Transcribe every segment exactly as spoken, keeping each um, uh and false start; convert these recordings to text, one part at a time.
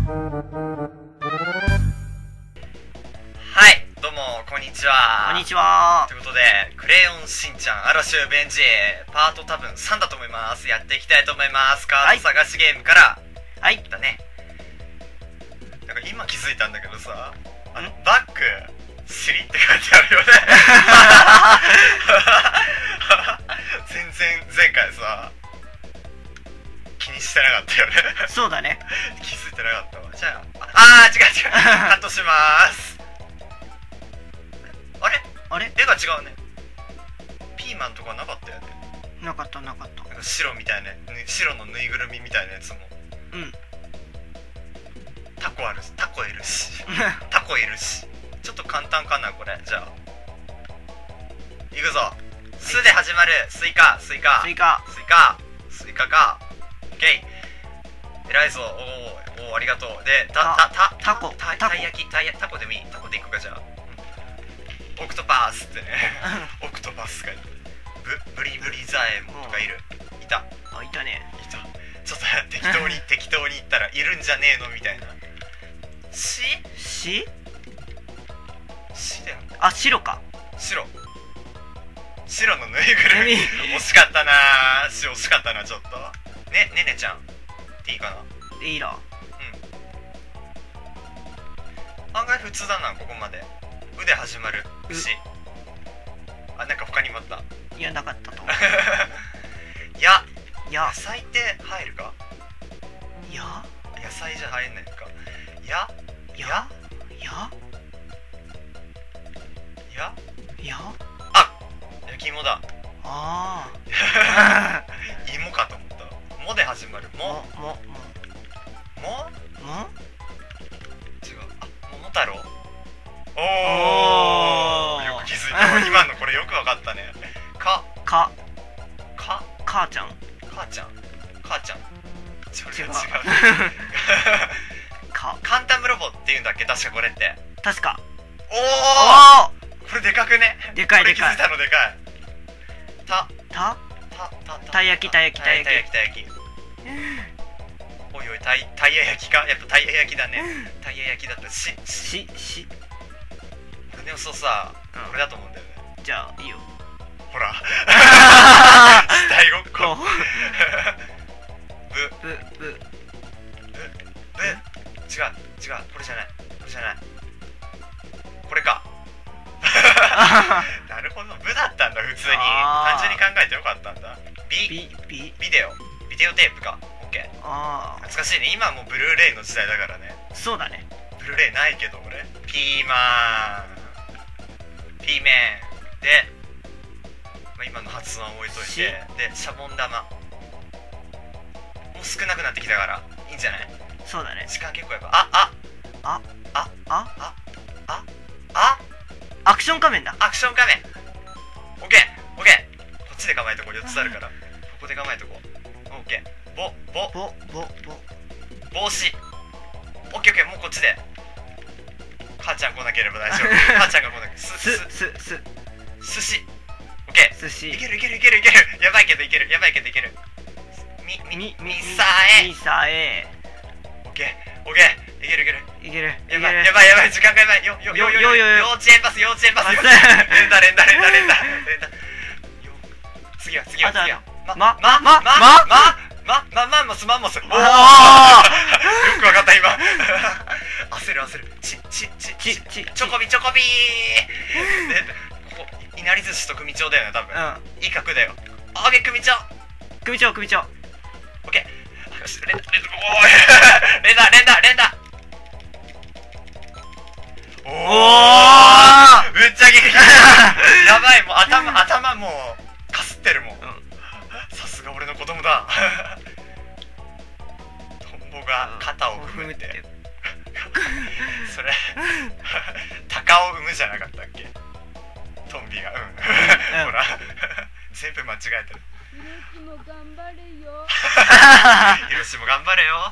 はい、どうもこんにちは。 こんにちは。 ということで、クレヨンしんちゃん嵐をベンジパート多分さんだと思います。やっていきたいと思います。カード探しゲームからはいだね。なんか今気づいたんだけどさ、あのバック尻って書いてあるよね。全然前回さ気にしてなかったよね。 そうだね。 気づいてなかったわ。じゃあ、ああ違う違う、カットしまーす。あれあれ絵が違うね。ピーマンとかなかったよね。 なかったなかった。 なんか白みたいな、白のぬいぐるみみたいなやつも。 うん。 タコあるし、タコいるしタコいるし、ちょっと簡単かなこれ。じゃあいくぞ。スで始まる。スイカスイカスイカスイカスイカか。オッケー、偉いぞ。おーおー、ありがとう。で、たたたタコたタコたい焼き、たいタコでもいい。タコでいくか。じゃあオクトパスってね。オクトパスがいる。ブブリブリザエモンとかいる。いたあ、いたね。 いた。ちょっと適当に適当に言ったらいるんじゃねえのみたいな。しししだよ。 あ、白か。 白白のぬいぐるみ。惜しかったなー。し惜しかったな。ちょっとねねねちゃんっていいかな。 いいな。 うん、案外普通だな。ここまでうで始まる牛。あ、なんか他にもあった。 いや、なかったと思う。 いや、 や野菜って入るか。 や野菜じゃ入んないか。ややややややあ、焼き芋だ。 あ芋かと思った。もで始まる。 あ。 ももももも違う。あ、桃太郎。おおー、 お、よく気づいた。今のこれよくわかったね。かかか母ちゃん。 母ちゃん母ちゃんそれ違うは違う。 かカンタムロボっていうんだっけ、確かこれって。 確か。 おおお、これでかくね。 でかいでかい。 これ気づいたのでかい。たたたたたたい焼きたい焼きたい焼きたい焼き。おいおい、たいたい焼きか。やっぱたい焼きだね。たい焼きだった。ししし俺でもそうさ、 うんこれだと思うんだよね。 じゃあいいよ。 ほら死体ごっこ。ぶぶぶぶ違う違う、これじゃない、これじゃない、これか。なるほど、ブだったんだ。普通に単純に考えてよかったんだ。ビビビビデオビデオテープか。オッケー。 ああ、 懐かしいね。今はもうブルーレイの時代だからね。 そうだね。 ブルーレイないけど俺。ピーマンピーメンで、まあ、今の発音置いといて、でシャボン玉もう少なくなってきたからいいんじゃない。 そうだね。 時間結構やっぱ、ああああああああアクション仮面だ。 アクション仮面。オッケーオッケー。こっちで構えとこう。よっつあるからここで構えとこう。オッケー。ぼぼぼぼぼ帽子。オッケーオッケー。もうこっちで母ちゃん来なければ大丈夫。母ちゃんが来なければ。すすすすす寿司。オッケー。 寿司。 いけるいけるいけるいける。やばいけどいける。やばいけどいける。みみみさえ。 みさえ。 オッケーオッケー。いけるいける。 いける。 やばいやばいやばい。時間がやばい。よよよよよ。幼稚園バス幼稚園バス。連打連打連打連打連打。次は次は次は。まままままままままマスマンモス。おお。よくわかった今。焦る焦る。ちちちちちチョコビチョコビー。でここいなり寿司と組長だよね多分。うん。いい角だよ。オッケー組長。 組長組長。 オッケー。よし連打連打おーい。連打連打連打。おお。めっちゃ元気。やばい、もう頭頭もうかすってるもん。さすが俺の子供だ。トンボが肩を踏むって。それ鷹を産むじゃなかったっけ。トンビが。うんほら全部間違えてる。 ヒロシも頑張れよ。 ヒロシも頑張れよ。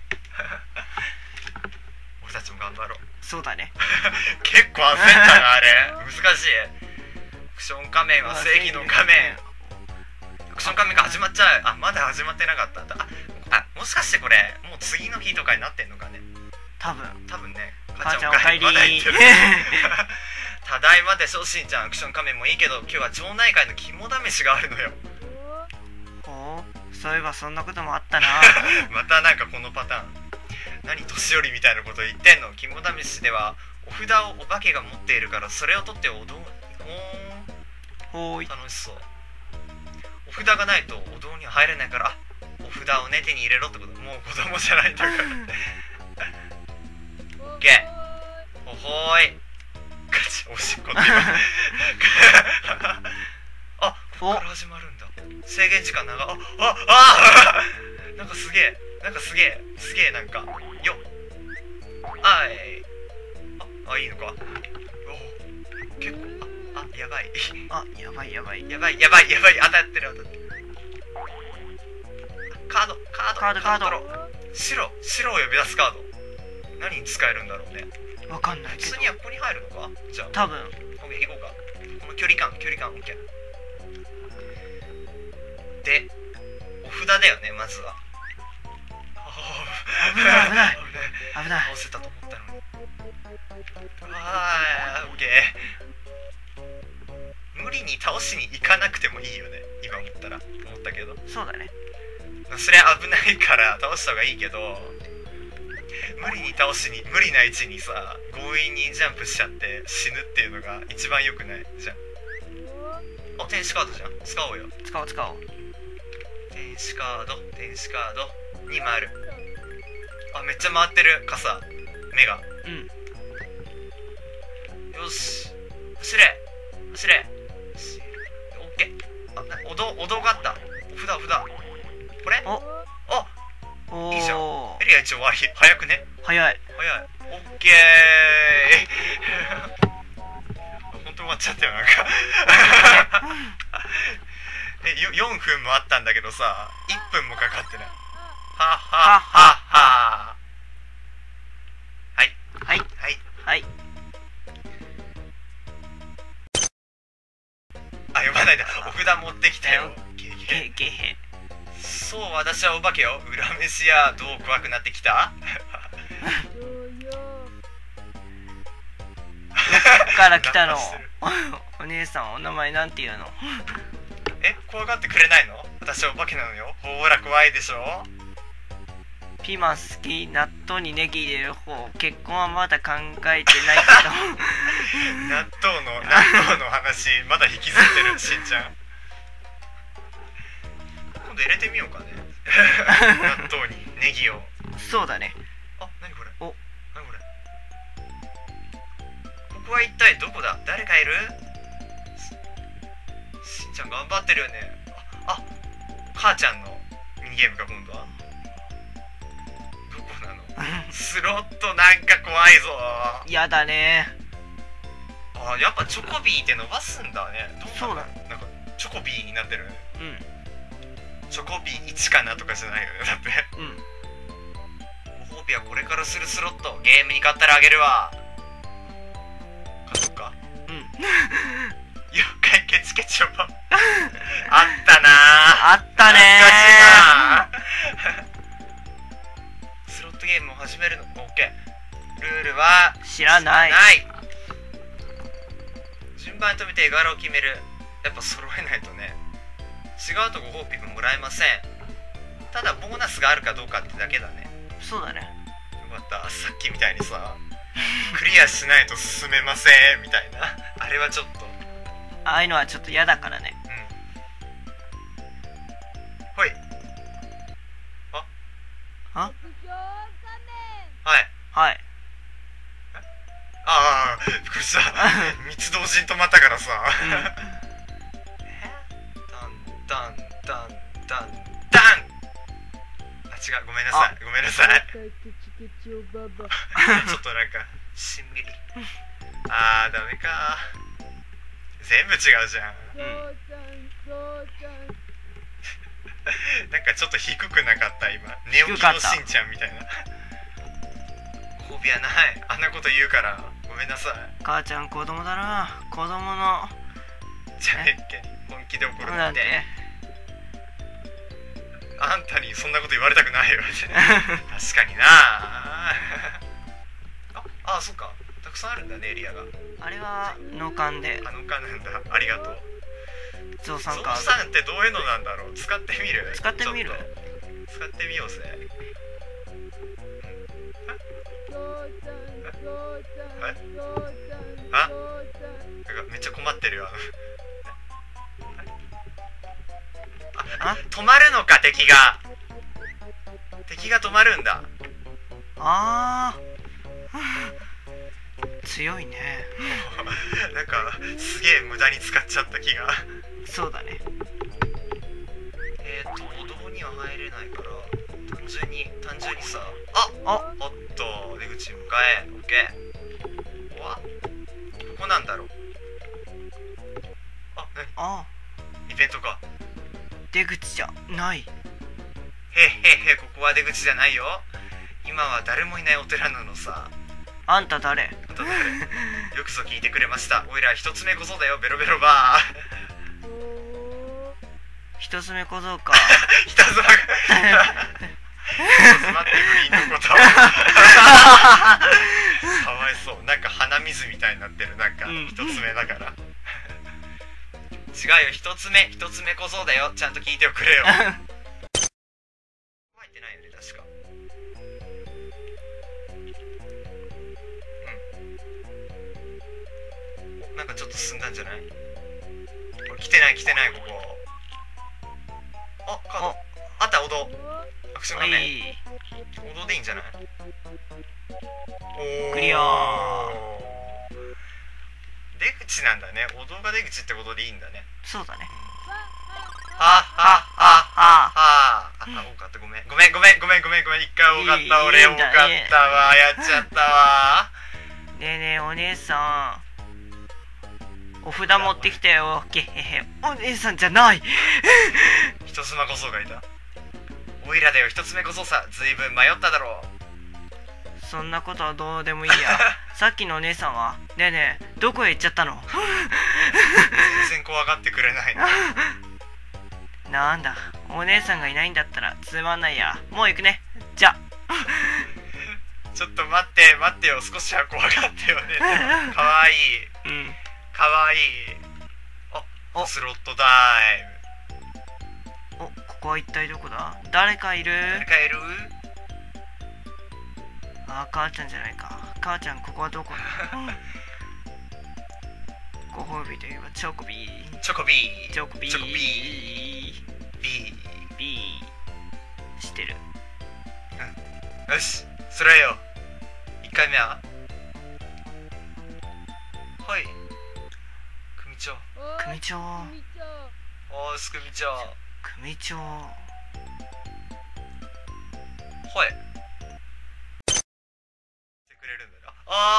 俺たちも頑張ろう。 そうだね。 結構焦ったなあれ。難しい。アクション仮面は正義の仮面。アクション仮面が始まっちゃう。あ、まだ始まってなかったんだ。あ、あもしかしてこれもう次の日とかになってんのかね。 多分多分ね。 母ちゃんおかえりまだ言ってるただいまでしょ。しんちゃんアクション仮面もいいけど、今日は町内会の肝試しがあるのよ。 おそういえばそんなこともあったなまたなんかこのパターン。何年寄りみたいなこと言ってんの。肝試しではお札をお化けが持っているから、それを取ってお堂に。 ほーい。 楽しそう。お札がないとお堂には入れないから、あ、お札をね手に入れろってこと。もう子供じゃないんだからオッケー。ほほーい。ガチおしっこって今あ、ここから始まるんだ。制限時間長。あ、あ、あなんかすげえ、なんかすげえ、すげえなんかよっあいあ、あ、いいのか。お結構、あ、あ、やばいあ、やばいやばいやばいやばいやばい、当たってる当たってる。カードカードカードカード取ろう。白白を呼び出すカード、何に使えるんだろうね。 わかんないけど普通にはここに入るのか。じゃあ多分オッケー行こうか。この距離感距離感オッケーで、お札だよねまずは。 危ない危ない危ない。 倒せたと思ったのに。あーオッケー。無理に倒しに行かなくてもいいよね今思ったら思ったけど。 そうだね。 それ危ないから倒した方がいいけど、無理に倒しに無理な位置にさ強引にジャンプしちゃって死ぬっていうのが一番良くないじゃん。あ、天使カードじゃん。使おうよ。 使おう使おう。 天使カード天使カードに回る。あ、めっちゃ回ってる傘目が。 うん。 よし走れ走れ。オッケー。あ、なお堂お堂があった。お札お札これ。 おあ、 おいいじゃん。 おエリア一応は早くね。 早い。 早い。オッケーほんと終わっちゃったよなんかえよよんぷんもあったんだけどさいっぷんもかかってない。はははははいはいはいはい。 あ、読まないで。お札持ってきたよ。ゲゲゲゲヘ。 そう、私はお化けよ。裏飯やどう怖くなってきたどっから来たのお姉さんお名前なんて言うの。 え、怖がってくれないの。私はお化けなのよ。ほら怖いでしょ。 ピーマン好き。納豆にネギ入れる方。結婚はまだ考えてないけど納豆の納豆の話まだ引きずってるしんちゃん。今度入れてみようかね納豆にネギを。 そうだね。 あ、なにこれ。 お、 なにこれ。ここは一体どこだ。誰かいる。しんちゃん頑張ってるよね。あ、あ、母ちゃんのミニゲームか今度は。どこなのスロットなんか怖いぞ。 やだね。 あ、やっぱチョコビーって伸ばすんだね。どそうだ。 なんかチョコビーになってる。 うん。 チョコビーいちかなとかじゃないよねだって。 うん。 ご褒美はこれからするスロット。ゲームに勝ったらあげるわ。勝とうか。 うん。 妖怪ケチケチョバあったなあったねースロットゲームを始めるの。オッケー。ルールは知らない。 ない順番に止めて絵柄を決める。やっぱ揃えないとね。違うとご褒美ももらえません。ただボーナスがあるかどうかってだけだね。 そうだね。 よかった。さっきみたいにさクリアしないと進めませんみたいなあれはちょっとああいうのはちょっと嫌だからね。 うん。ほい。ああはいはい。 ああ、びっくりした密同時に止まったからさうん、 ダンダンダンダンダン。あ、違う、ごめんなさいごめんなさいちょっとなんかしんみりあーダメか。全部違うじゃん。なんかちょっと低くなかった今。寝起きのしんちゃんみたいな。ご褒美はない。あんなこと言うからごめんなさい。 母ちゃん子供だな。子供のじゃあねっけに本気で怒るなんて。あんたにそんなこと言われたくないよ確かになああ、そっか、たくさんあるんだね、エリアが。 あれは農館で。 あ、農館なんだ。ありがとう。 ゾウさんゾウか。 さんってどういうのなんだろう。使ってみる？ 使ってみる？ ちょっと使ってみようぜ。あ、なんかめっちゃ困ってるよ。あ、あ、止まるのか、敵が。敵が止まるんだ。 ああ強いね。 なんかすげえ無駄に使っちゃった気が。 そうだね。 えっと歩道には入れないから単純に単純にさ、ああおっと出口向かえ。オッケー。わ、ここなんだろう。あ、なに、 あイベントか。 出口じゃない。 へへへ、ここは出口じゃないよ。今は誰もいないお寺なのさ。 あんた誰？ あと誰？よくぞ聞いてくれました。おいら一つ目こそだよ、ベロベロバー。 一つ目小僧か。 ひたすらが詰まって不倫のことかわいそう。なんか鼻水みたいになってる。なんか一つ目だから、うん、違うよ、一つ目一つ目小僧だよ。ちゃんと聞いておくれよ。入ってないよね、確か。うん、なんかちょっと進んだんじゃない？来てない来てない、ここ。あ、カードあった。おどアクション画面。おどでいいんじゃない？おー、 クリアー。 出口なんだね。おどが出口ってことでいいんだね。 そうだね。 ははははは。あ、多かった。ごめんごめんごめんごめんごめんごめん。一回多かった。俺多かったわ。やっちゃったわ。 ねえねえお姉さん、お札持ってきたよ。ゲヘヘ。お姉さんじゃない。 一つ目こそがいた。おいらだよ、一つ目こそさ。ずいぶん迷っただろう。 そんなことはどうでもいいや。さっきのお姉さんは？ねえねえ、どこへ行っちゃったの？ 全然怖がってくれないな。 なんだ、お姉さんがいないんだったらつまんないや。もう行くね。じゃ。 ちょっと待って待ってよ、少しは怖がってよね。かわいい。 うん、 かわいい。あ、スロットタイム。 お、ここは一体どこだ？誰かいる？ 誰かいる？ あ、母ちゃんじゃないか。母ちゃん、ここはどこだ？ご褒美といえばチョコビー。 チョコビー。 チョコビー。 チョコビー。ビー。 ビー。知ってる。 うん。よし、それよ。一回目は？はい。組長。 組長。 おーす、組長。 組長。 はい。してくれるんだな。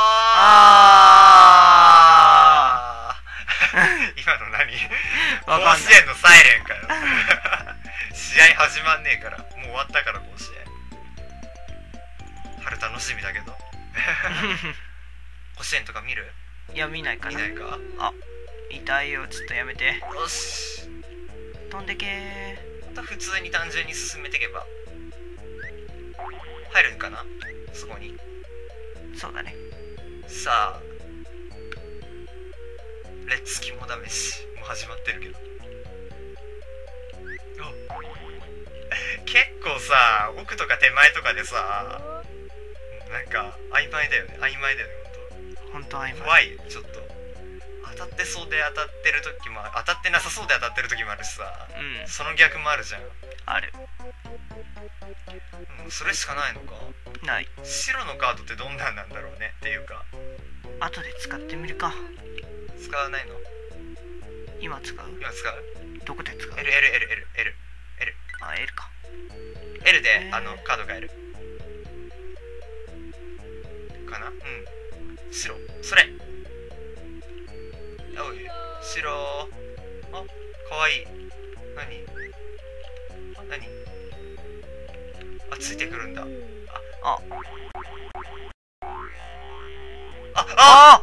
ああ。今の何？甲子園のサイレンかよ。試合始まんねえから。もう終わったから、甲子園。春楽しみだけど。甲子園とか見る？ いや、見ないかな。 見ないか？ あ、痛いよ。ちょっとやめて。 よし。 飛んでけー。 また普通に単純に進めていけば入るんかな、そこに。 そうだね。 さあ、レッツ肝試しもう始まってるけど。結構さ、奥とか手前とかでさ、なんか曖昧だよね。曖昧だよね、 ほんと。ほんと曖昧。 怖い。ちょっと当たってそうで当たってる時も、当たってなさそうで当たってる時もあるしさ、うん、その逆もあるじゃん。 ある。 うん、それしかないのか。 ない。 白のカードってどんなんなんだろうね。っていうか、 後で使ってみるか。 使わないの？ 今使う？ 今使う？ どこで使う？ L L L L L L。 あ、L か。 L で、あのカードが Lかな。うん、白、それ。おい、白。あ、かわいい。何？あ、何？あ、ついてくるんだ。あ、あ、あ、あ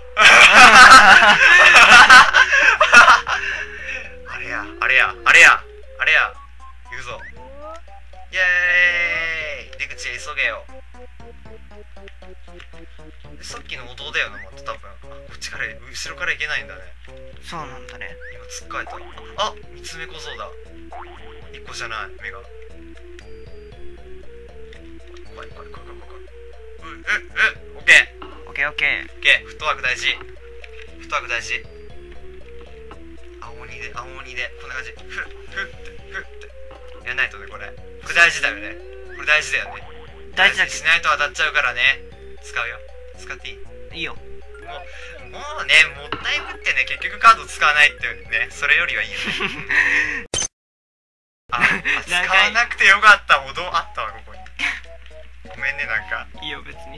あれや、あれや、あれや、あれや。行くぞ。イエーイ。出口へ急げよ。 さっきのお堂だよな、また多分。あ、こっちから後ろから行けないんだね。 そうなんだね。 今つっかえた。あ、三つ目小僧だ。一個じゃない目が。怖い怖い怖い怖い怖い。うううオッケーオッケーオッケー。 オッケー。フットワーク大事。フットワーク大事。青鬼で青鬼でこんな感じ。ふっふってふってやんないとね、これこれ大事だよね。これ大事だよね。 大事だけしないと当たっちゃうからね。使うよ。使っていい？ いいよ。 もうもうね、もったいぶってね、結局カード使わないってね、それよりはいいよね。ああ、使わなくてよかった。お堂あったわ、ここに。ごめんね、なんか。 いいよ別に。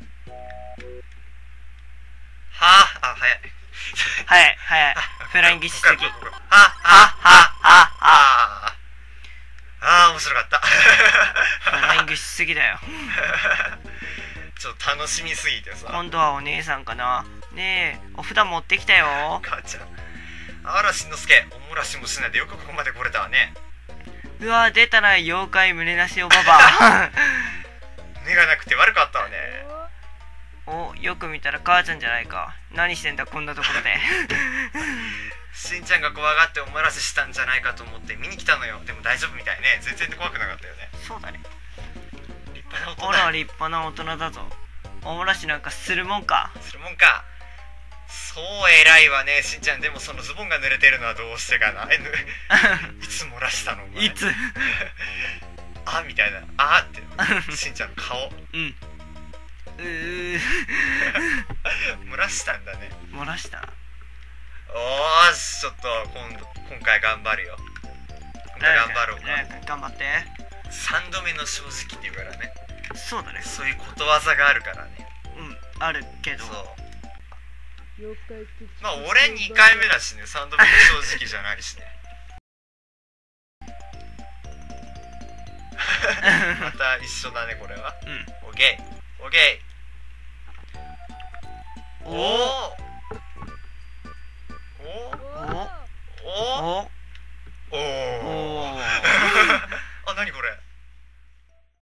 はあ、あ、早い。 はいはい。フライングしすぎ。 はあ、はあ、はあ、ああ、面白かった。 フライングしすぎだよ。 ちょっと楽しみすぎてさ。 今度はお姉さんかな。ねえ、お札持ってきたよ。 母ちゃん。あら、しんのすけ、おもらしもしないでよくここまで来れたわね。 うわ、出たな、妖怪胸なしおばば。 目がなくて悪かったわね。 お、よく見たら母ちゃんじゃないか。何してんだこんなところで。 しんちゃんが怖がっておもらししたんじゃないかと思って見に来たのよ。でも大丈夫みたいね。全然怖くなかったよね。 そうだね。 立派な大人。 ほら立派な大人だぞ。おもらしなんかするもんか。 するもんか。そう偉いわね、しんちゃん。でもそのズボンが濡れてるのはどうしてかな。え、ぬいつ漏らしたのお前。 いつあみたいな。あってしんちゃんの顔。 うんうー漏らしたんだね。 漏らした。 おーし、ちょっと今度今回頑張るよ。今回頑張ろうか。 頑張って。 三度目の正直っていうからね。 そうだね。 そういうことわざがあるからね。 うんあるけど。 そうまあ俺にかいめだしね。さんどめの正直じゃないしね。また一緒だね、これは。 うんオッケーオッケー。おおおおおお